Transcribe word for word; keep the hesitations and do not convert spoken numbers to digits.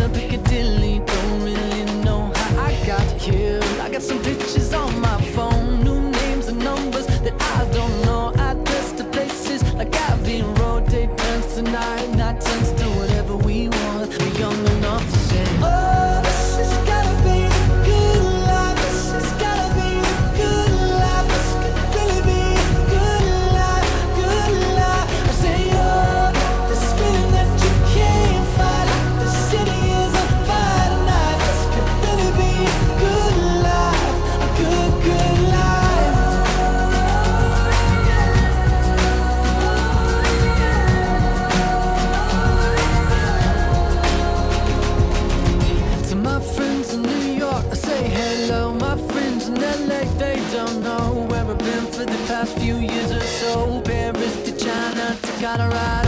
to Piccadilly. Don't really know how I got here. I got some pictures on my phone, new names and numbers that I don't know. Address to places like Abbey Road. Day turns to night, night turns to whatever we want. We're young enough to say, oh, this has gotta be the good life. This has gotta be the good life. This could really be a good life, good life. I say, oh, this feeling that you can't fight, like the city is on fire tonight. This could really be a good life, a good, good life. To my friends in New York, I say hello. My friends in L A, they don't know where I've been for the past few years or so. Paris to China to Colorado.